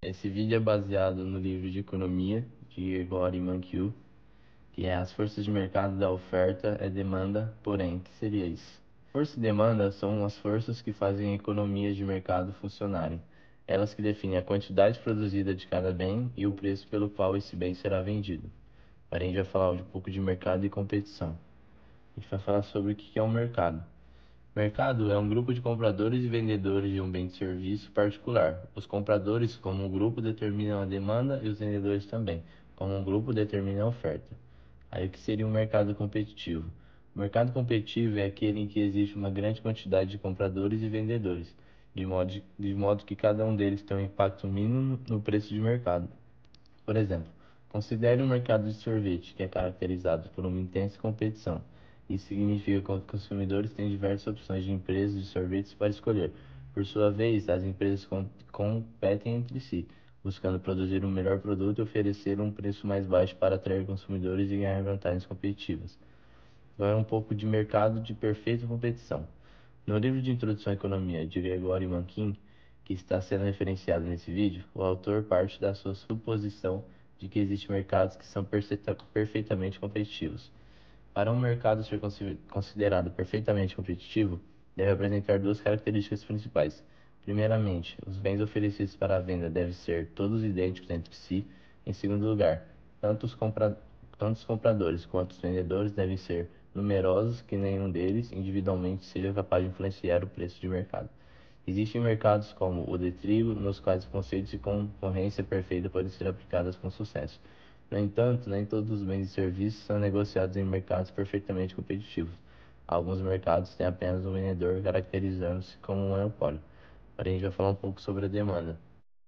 Esse vídeo é baseado no livro de economia de Gregory Mankiw, que é As Forças de Mercado da Oferta e Demanda, porém, o que seria isso? Força e demanda são as forças que fazem a economia de mercado funcionarem. Elas que definem a quantidade produzida de cada bem e o preço pelo qual esse bem será vendido. Agora a gente vai falar um pouco de mercado e competição. A gente vai falar sobre o que é um mercado. Mercado é um grupo de compradores e vendedores de um bem de serviço particular. Os compradores, como um grupo, determinam a demanda e os vendedores também, como um grupo, determinam a oferta. Aí o que seria um mercado competitivo? O mercado competitivo é aquele em que existe uma grande quantidade de compradores e vendedores, de modo que cada um deles tem um impacto mínimo no preço de mercado. Por exemplo, considere um mercado de sorvete que é caracterizado por uma intensa competição. Isso significa que os consumidores têm diversas opções de empresas de sorvetes para escolher. Por sua vez, as empresas competem entre si, buscando produzir um melhor produto e oferecer um preço mais baixo para atrair consumidores e ganhar vantagens competitivas. Agora um pouco de mercado de perfeita competição. No livro de Introdução à Economia de Gregory Mankiw, que está sendo referenciado nesse vídeo, o autor parte da sua suposição de que existem mercados que são perfeitamente competitivos. Para um mercado ser considerado perfeitamente competitivo, deve apresentar duas características principais. Primeiramente, os bens oferecidos para a venda devem ser todos idênticos entre si. Em segundo lugar, tanto os compradores quanto os vendedores devem ser numerosos que nenhum deles, individualmente, seja capaz de influenciar o preço de mercado. Existem mercados como o de trigo, nos quais os conceitos de concorrência perfeita podem ser aplicados com sucesso. No entanto, nem todos os bens e serviços são negociados em mercados perfeitamente competitivos. Alguns mercados têm apenas um vendedor, caracterizando-se como um monopólio. Agora a gente vai falar um pouco sobre a demanda.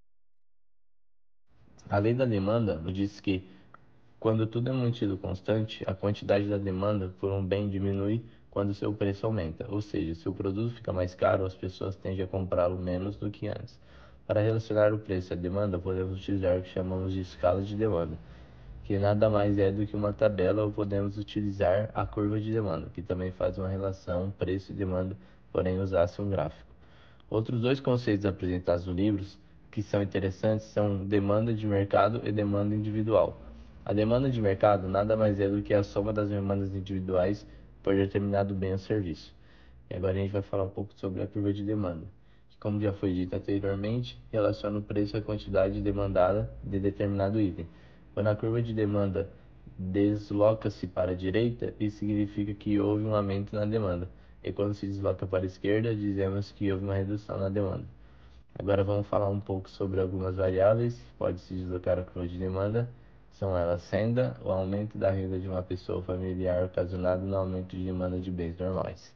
A lei da demanda nos diz que, quando tudo é mantido constante, a quantidade da demanda por um bem diminui quando seu preço aumenta, ou seja, se o produto fica mais caro, as pessoas tendem a comprá-lo menos do que antes. Para relacionar o preço e a demanda, podemos utilizar o que chamamos de escala de demanda, que nada mais é do que uma tabela, ou podemos utilizar a curva de demanda, que também faz uma relação preço e demanda, porém usasse um gráfico. Outros dois conceitos apresentados no livro que são interessantes são demanda de mercado e demanda individual. A demanda de mercado nada mais é do que a soma das demandas individuais por determinado bem ou serviço. E agora a gente vai falar um pouco sobre a curva de demanda, que, como já foi dito anteriormente, relaciona o preço à quantidade demandada de determinado item. Quando a curva de demanda desloca-se para a direita, isso significa que houve um aumento na demanda, e quando se desloca para a esquerda, dizemos que houve uma redução na demanda. Agora vamos falar um pouco sobre algumas variáveis que podem se deslocar a curva de demanda. São elas renda, o aumento da renda de uma pessoa familiar ocasionado no aumento de demanda de bens normais.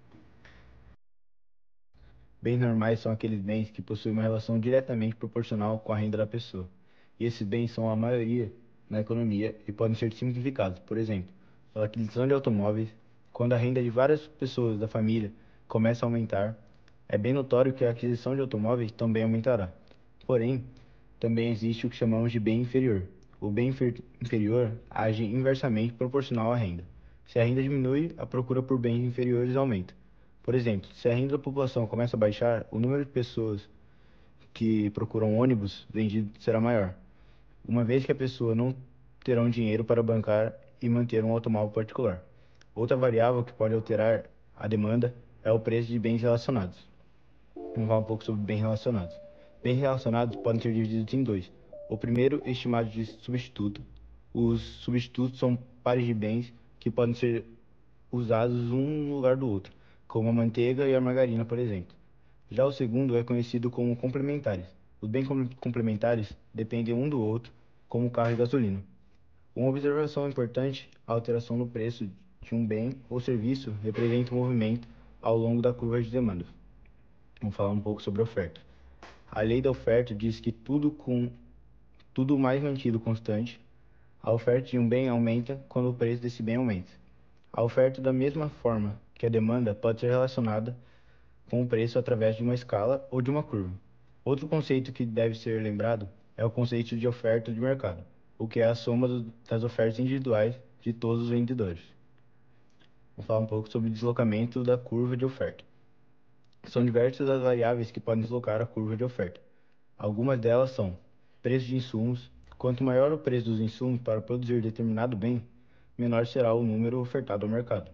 Bens normais são aqueles bens que possuem uma relação diretamente proporcional com a renda da pessoa. E esses bens são a maioria na economia e podem ser simplificados. Por exemplo, pela aquisição de automóveis, quando a renda de várias pessoas da família começa a aumentar, é bem notório que a aquisição de automóveis também aumentará. Porém, também existe o que chamamos de bem inferior. O bem inferior age inversamente proporcional à renda. Se a renda diminui, a procura por bens inferiores aumenta. Por exemplo, se a renda da população começa a baixar, o número de pessoas que procuram ônibus vendido será maior, uma vez que a pessoa não terá um dinheiro para bancar e manter um automóvel particular. Outra variável que pode alterar a demanda é o preço de bens relacionados. Vamos falar um pouco sobre bens relacionados. Bens relacionados podem ser divididos em dois. O primeiro, estimado de substituto. Os substitutos são pares de bens que podem ser usados um no lugar do outro, como a manteiga e a margarina, por exemplo. Já o segundo é conhecido como complementares. Os bens complementares dependem um do outro, como carro e gasolina. Uma observação importante: a alteração no preço de um bem ou serviço representa um movimento ao longo da curva de demanda. Vamos falar um pouco sobre a oferta. A lei da oferta diz que tudo mais mantido constante, a oferta de um bem aumenta quando o preço desse bem aumenta. A oferta, da mesma forma que a demanda, pode ser relacionada com o preço através de uma escala ou de uma curva. Outro conceito que deve ser lembrado é o conceito de oferta de mercado, o que é a soma das ofertas individuais de todos os vendedores. Vou falar um pouco sobre o deslocamento da curva de oferta. São diversas as variáveis que podem deslocar a curva de oferta. Algumas delas são preço de insumos. Quanto maior o preço dos insumos para produzir determinado bem, menor será o número ofertado ao mercado.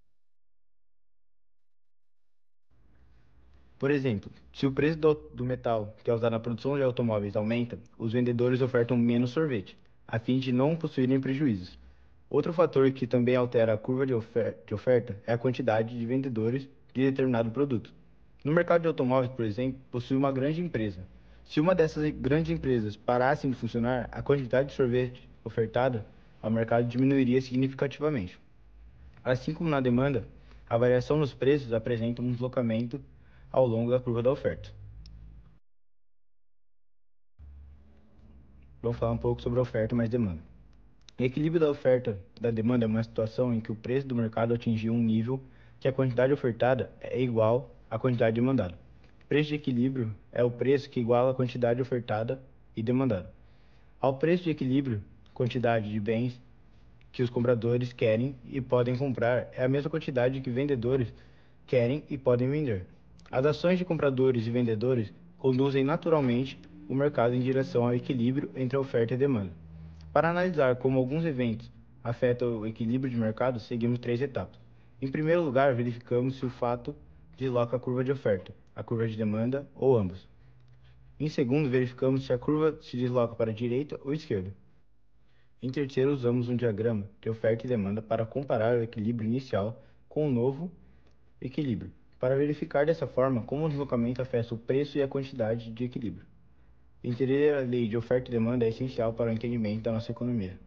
Por exemplo, se o preço do metal que é usado na produção de automóveis aumenta, os vendedores ofertam menos sorvete, a fim de não possuírem prejuízos. Outro fator que também altera a curva de oferta é a quantidade de vendedores de determinado produto. No mercado de automóveis, por exemplo, possui uma grande empresa. Se uma dessas grandes empresas parassem de funcionar, a quantidade de sorvete ofertada ao mercado diminuiria significativamente. Assim como na demanda, a variação nos preços apresenta um deslocamento ao longo da curva da oferta. Vamos falar um pouco sobre a oferta mais demanda. O equilíbrio da oferta e da demanda é uma situação em que o preço do mercado atingiu um nível que a quantidade ofertada é igual à quantidade demandada. O preço de equilíbrio é o preço que iguala a quantidade ofertada e demandada. Ao preço de equilíbrio, quantidade de bens que os compradores querem e podem comprar é a mesma quantidade que vendedores querem e podem vender. As ações de compradores e vendedores conduzem naturalmente o mercado em direção ao equilíbrio entre a oferta e a demanda. Para analisar como alguns eventos afetam o equilíbrio de mercado, seguimos três etapas. Em primeiro lugar, verificamos se o fato desloca a curva de oferta, a curva de demanda ou ambos. Em segundo, verificamos se a curva se desloca para a direita ou esquerda. Em terceiro, usamos um diagrama de oferta e demanda para comparar o equilíbrio inicial com o novo equilíbrio, para verificar dessa forma como o deslocamento afeta o preço e a quantidade de equilíbrio. Entender a lei de oferta e demanda é essencial para o entendimento da nossa economia.